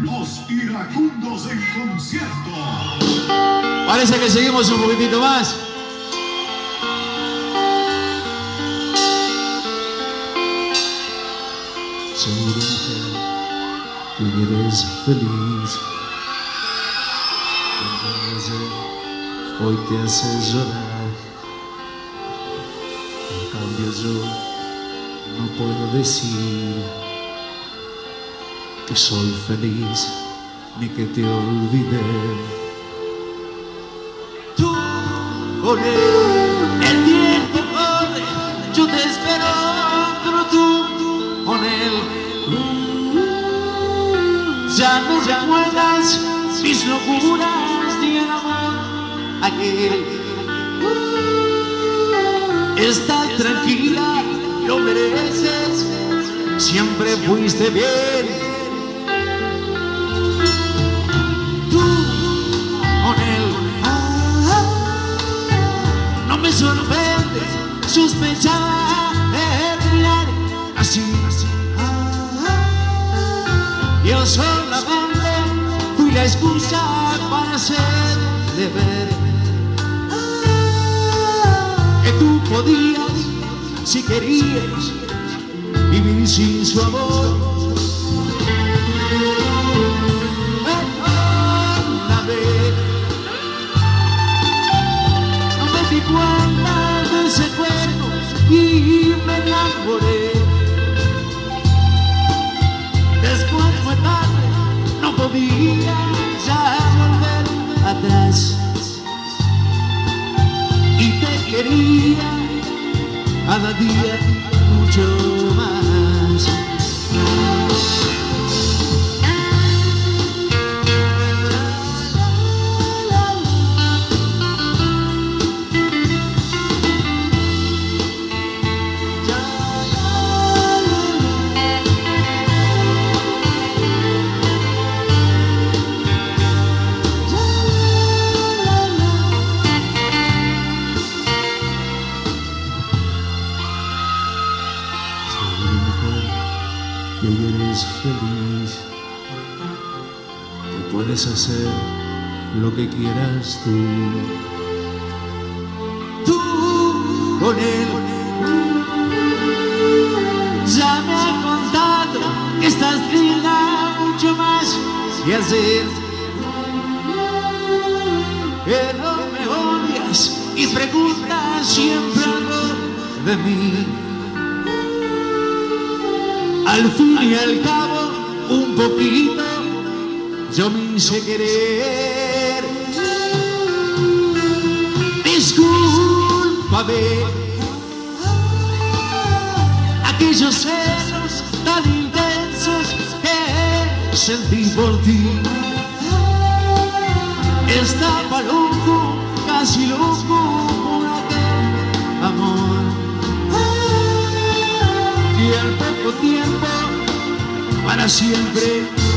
Los Iracundos en concierto. Parece que seguimos un poquitito más. Seguro que eres feliz. Hoy te haces llorar. En cambio yo no puedo decir que soy feliz ni que te olvidé. Tú con él, el tiempo corre, yo te espero, pero tú con él. Ya no recuerdas mis locuras ni el amor aquel. Estás tranquila, lo mereces, siempre fuiste bien. Tú con él, no me sorprende sospechar de mirar así. Yo solamente fui la excusa para hacerle ver que tú podías, si querías, vivir sin su amor. Perdóname, no me di cuenta de ese cuerpo y me enamoré. Después fue tarde, no podía ya volver atrás. Y te quería cada día mucho más. Que hoy eres feliz, que puedes hacer lo que quieras tú. Tú con él, ya me ha contado que estás linda, mucho más que hacer. Que no me odias y preguntas siempre algo de mí. Al fin y al cabo, un poquito, yo me hice querer. Discúlpame, aquellos celos tan intensos que sentí por ti. Estaba loco, casi loco por aquel amor. Y al poco tiempo, para siempre